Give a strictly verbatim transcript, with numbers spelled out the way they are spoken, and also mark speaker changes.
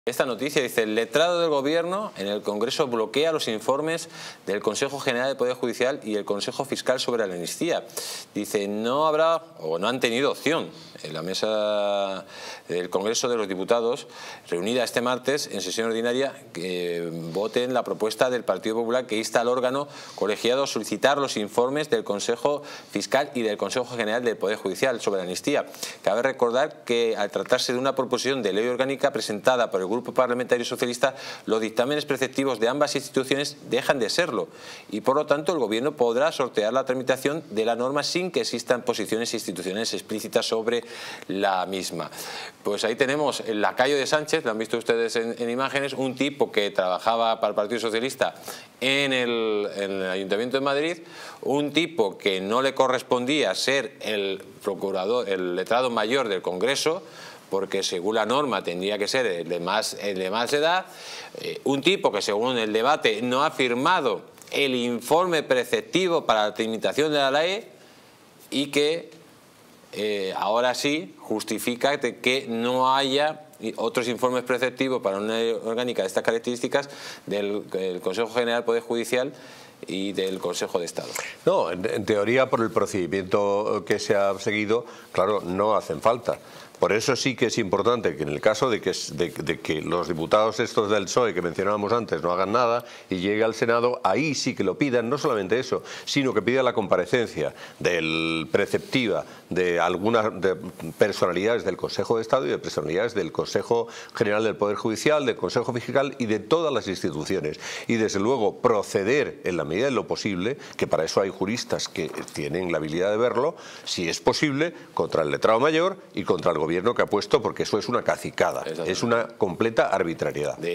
Speaker 1: Esta noticia dice: el letrado del Gobierno en el Congreso bloquea los informes del Consejo General del Poder Judicial y el Consejo Fiscal sobre la amnistía. Dice, no habrá o no han tenido opción en la mesa del Congreso de los Diputados, reunida este martes en sesión ordinaria, que voten la propuesta del Partido Popular que insta al órgano colegiado a solicitar los informes del Consejo Fiscal y del Consejo General del Poder Judicial sobre la amnistía. Cabe recordar que al tratarse de una proposición de ley orgánica presentada por el Grupo Parlamentario Socialista, los dictámenes preceptivos de ambas instituciones dejan de serlo y por lo tanto el Gobierno podrá sortear la tramitación de la norma sin que existan posiciones institucionales explícitas sobre la misma. Pues ahí tenemos el lacayo de Sánchez, lo han visto ustedes en, en imágenes, un tipo que trabajaba para el Partido Socialista en el, en el Ayuntamiento de Madrid, un tipo que no le correspondía ser el procurador, el letrado mayor del Congreso, porque según la norma tendría que ser el de más, el de más edad, eh, un tipo que según el debate no ha firmado el informe preceptivo para la tramitación de la ley y que eh, ahora sí justifica que no haya otros informes preceptivos para una ley orgánica de estas características del, del Consejo General del Poder Judicial y del Consejo de Estado.
Speaker 2: No, en, en teoría, por el procedimiento que se ha seguido, claro, no hacen falta. Por eso sí que es importante que en el caso de que, de, de que los diputados estos del P S O E que mencionábamos antes no hagan nada y llegue al Senado, ahí sí que lo pidan, no solamente eso, sino que pida la comparecencia del preceptiva de algunas de personalidades del Consejo de Estado y de personalidades del Consejo General del Poder Judicial, del Consejo Fiscal y de todas las instituciones. Y desde luego proceder en la medida de lo posible, que para eso hay juristas que tienen la habilidad de verlo, si es posible, contra el letrado mayor y contra el Gobierno que ha puesto, porque eso es una cacicada, es una completa arbitrariedad.